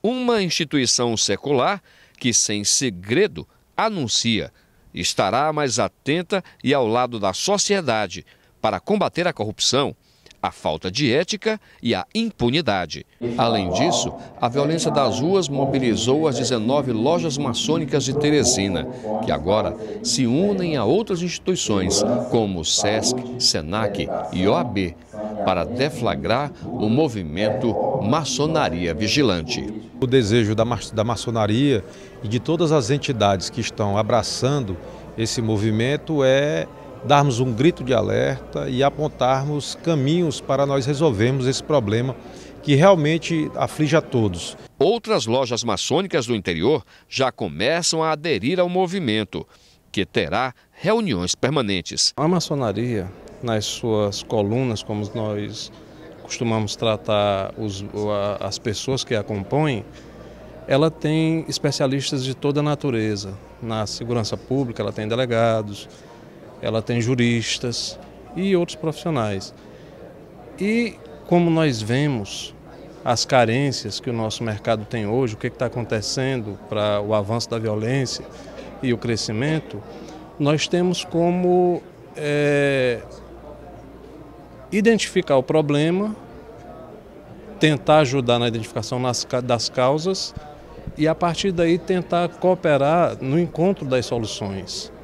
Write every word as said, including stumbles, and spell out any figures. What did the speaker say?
Uma instituição secular que, sem segredo, anuncia, estará mais atenta e ao lado da sociedade para combater a corrupção, a falta de ética e a impunidade. Além disso, a violência das ruas mobilizou as dezenove lojas maçônicas de Teresina, que agora se unem a outras instituições, como o SESC, SENAC e O A B, para deflagrar o movimento Maçonaria Vigilante. O desejo da, ma da maçonaria e de todas as entidades que estão abraçando esse movimento é darmos um grito de alerta e apontarmos caminhos para nós resolvermos esse problema que realmente aflige a todos. Outras lojas maçônicas do interior já começam a aderir ao movimento, que terá reuniões permanentes. A maçonaria, nas suas colunas, como nós costumamos tratar os, as pessoas que a compõem, ela tem especialistas de toda a natureza. Na segurança pública, ela tem delegados, ela tem juristas e outros profissionais. E como nós vemos as carências que o nosso mercado tem hoje, o que está acontecendo para o avanço da violência e o crescimento, nós temos como é, identificar o problema, tentar ajudar na identificação nas, das causas e, a partir daí, tentar cooperar no encontro das soluções.